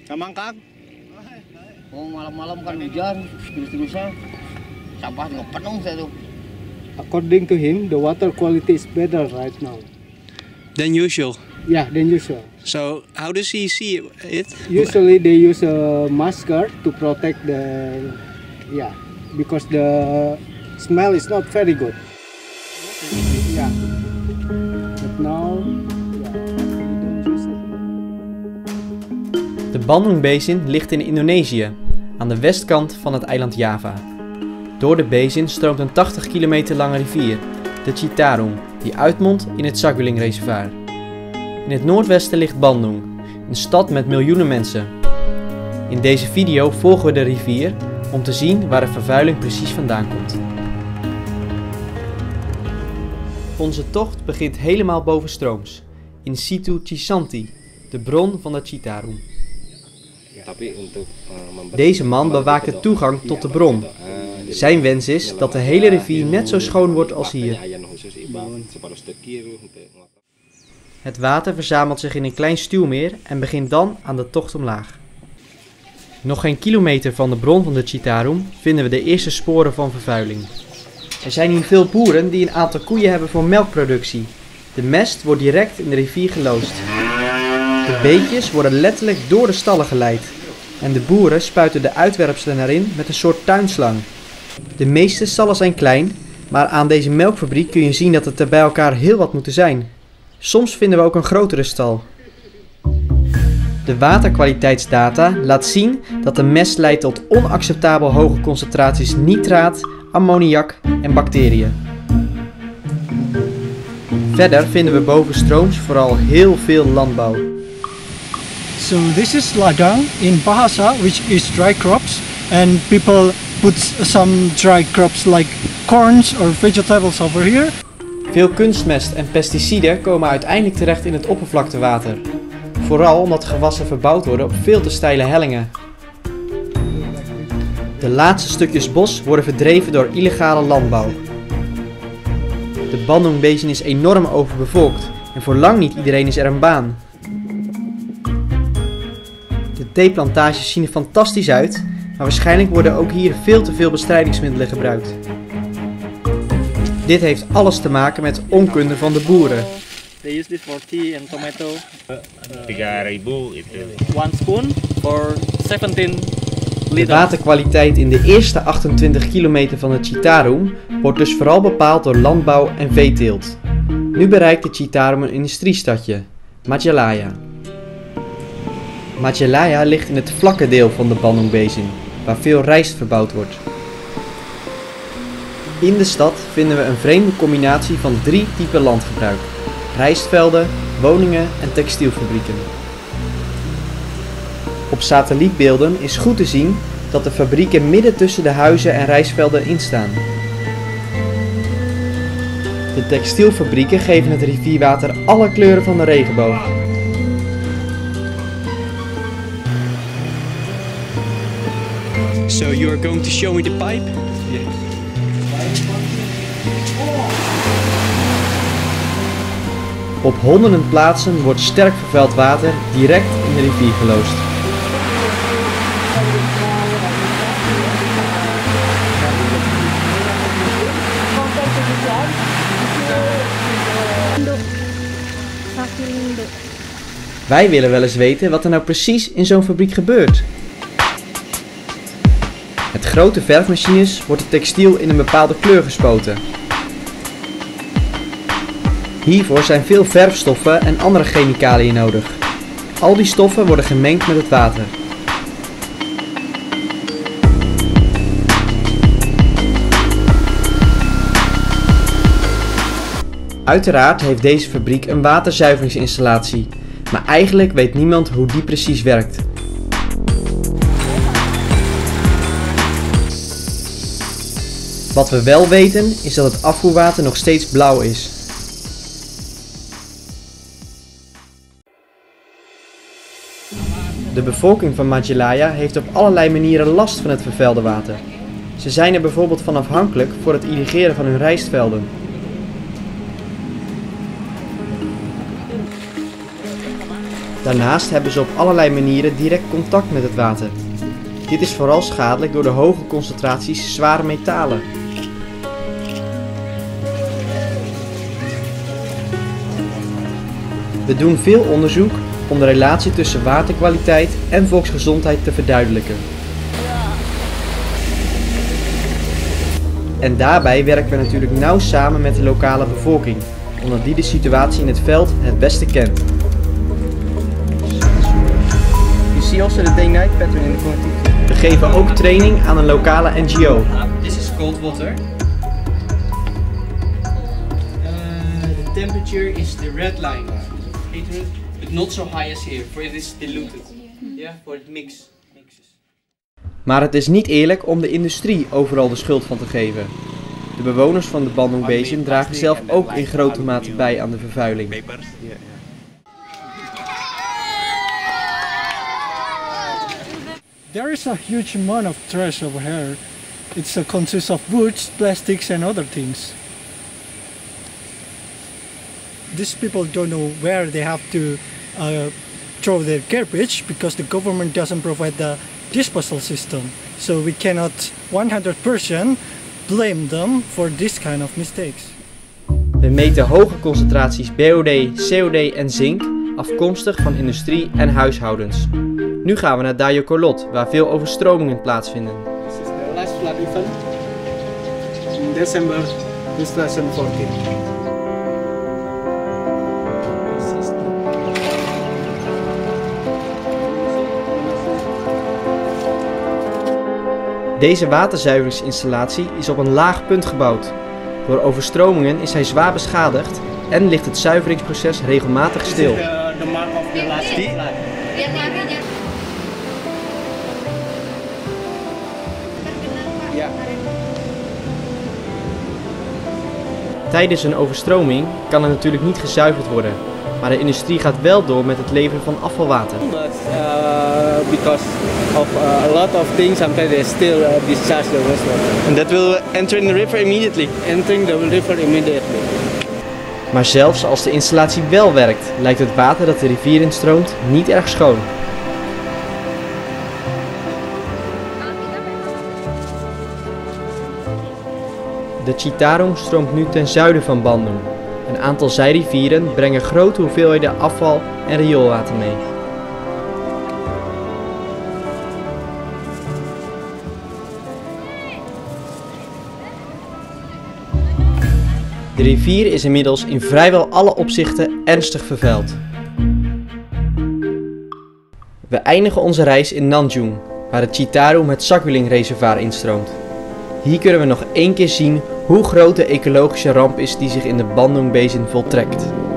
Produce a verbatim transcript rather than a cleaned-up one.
Kamangkang? Oh, malam-malam kan hujan, terus-terusan. Sampah nggak penuh saya tuh. According to him, the water quality is better right now. Than usual? Yeah, than usual. So, how does he see it? Usually they use a masker to protect the... Yeah, because the smell is not very good. Yeah. But now... Yeah, we don't use it. De Bandung Basin ligt in Indonesië, aan de westkant van het eiland Java. Door de basin stroomt een tachtig kilometer lange rivier, de Citarum, die uitmondt in het Saguling reservoir. In het noordwesten ligt Bandung, een stad met miljoenen mensen. In deze video volgen we de rivier om te zien waar de vervuiling precies vandaan komt. Onze tocht begint helemaal bovenstrooms, in Situ Cisanti, de bron van de Citarum. Deze man bewaakt de toegang tot de bron. Zijn wens is dat de hele rivier net zo schoon wordt als hier. Het water verzamelt zich in een klein stuwmeer en begint dan aan de tocht omlaag. Nog geen kilometer van de bron van de Citarum vinden we de eerste sporen van vervuiling. Er zijn hier veel boeren die een aantal koeien hebben voor melkproductie. De mest wordt direct in de rivier geloosd. De beetjes worden letterlijk door de stallen geleid. En de boeren spuiten de uitwerpselen erin met een soort tuinslang. De meeste stallen zijn klein, maar aan deze melkfabriek kun je zien dat het er bij elkaar heel wat moeten zijn. Soms vinden we ook een grotere stal. De waterkwaliteitsdata laat zien dat de mest leidt tot onacceptabel hoge concentraties nitraat, ammoniak en bacteriën. Verder vinden we bovenstrooms vooral heel veel landbouw. So this is ladang in Bahasa, which is dry crops, and people put some dry crops like corns or vegetables over here. Veel kunstmest en pesticiden komen uiteindelijk terecht in het oppervlaktewater. Vooral omdat gewassen verbouwd worden op veel te steile hellingen. De laatste stukjes bos worden verdreven door illegale landbouw. De Bandung Basin is enorm overbevolkt en voor lang niet iedereen is er een baan. De theeplantages zien er fantastisch uit, maar waarschijnlijk worden ook hier veel te veel bestrijdingsmiddelen gebruikt. Dit heeft alles te maken met onkunde van de boeren. They use this for tea and tomato. One spoon for zeventien De liter. waterkwaliteit in de eerste achtentwintig kilometer van de Citarum wordt dus vooral bepaald door landbouw en veeteelt. Nu bereikt de Citarum een industriestadje, Majalaya. Majalaya ligt in het vlakke deel van de Bandung Basin, waar veel rijst verbouwd wordt. In de stad vinden we een vreemde combinatie van drie typen landgebruik: rijstvelden, woningen en textielfabrieken. Op satellietbeelden is goed te zien dat de fabrieken midden tussen de huizen en rijstvelden instaan. De textielfabrieken geven het rivierwater alle kleuren van de regenboog. So you are going to show me the pipe? Yeah. Op honderden plaatsen wordt sterk vervuild water direct in de rivier geloosd. Wij willen wel eens weten wat er nou precies in zo'n fabriek gebeurt. Met grote verfmachines wordt het textiel in een bepaalde kleur gespoten. Hiervoor zijn veel verfstoffen en andere chemicaliën nodig. Al die stoffen worden gemengd met het water. Uiteraard heeft deze fabriek een waterzuiveringsinstallatie, maar eigenlijk weet niemand hoe die precies werkt. Wat we wel weten is dat het afvoerwater nog steeds blauw is. De bevolking van Majalaya heeft op allerlei manieren last van het vervuilde water. Ze zijn er bijvoorbeeld van afhankelijk voor het irrigeren van hun rijstvelden. Daarnaast hebben ze op allerlei manieren direct contact met het water. Dit is vooral schadelijk door de hoge concentraties zware metalen. We doen veel onderzoek om de relatie tussen waterkwaliteit en volksgezondheid te verduidelijken. En daarbij werken we natuurlijk nauw samen met de lokale bevolking, omdat die de situatie in het veld het beste kent. You see also the day-night pattern in the connectivity. We geven ook training aan een lokale N G O. This is cold water. Uh, the temperature is the red line. eight hundred, but not so high as here, for it is diluted. Yeah, for it mix. mixes. Maar het is niet eerlijk om de industrie overal de schuld van te geven. De bewoners van de Bandung Basin dragen zelf ook in grote mate bij aan de vervuiling. There is a huge amount of trash over here. It uh, consists of woods, plastics and other things. These people don't know where they have to uh, throw their garbage because the government doesn't provide the disposal system. So we cannot one hundred percent blame them for this kind of mistakes. We meten hoge concentraties B O D, C O D en zink, afkomstig van industrie en huishoudens. Nu gaan we naar Dayakolot, waar veel overstromingen plaatsvinden. This is the last flood event in December twenty fourteen. Deze waterzuiveringsinstallatie is op een laag punt gebouwd. Door overstromingen is hij zwaar beschadigd en ligt het zuiveringsproces regelmatig stil. Tijdens een overstroming kan er natuurlijk niet gezuiverd worden, maar de industrie gaat wel door met het leveren van afvalwater. But uh, because of uh, a lot of things, sometimes they still uh, discharge the wastewater. And that will enter in the river immediately. Entering the river immediately. Maar zelfs als de installatie wel werkt, lijkt het water dat de rivier instroomt niet erg schoon. De Citarum stroomt nu ten zuiden van Bandung. Een aantal zijrivieren brengen grote hoeveelheden afval en rioolwater mee. De rivier is inmiddels in vrijwel alle opzichten ernstig vervuild. We eindigen onze reis in Nanjung, waar het Citarum het Sakuling-reservoir instroomt. Hier kunnen we nog één keer zien hoe groot de ecologische ramp is die zich in de Bandung Basin voltrekt.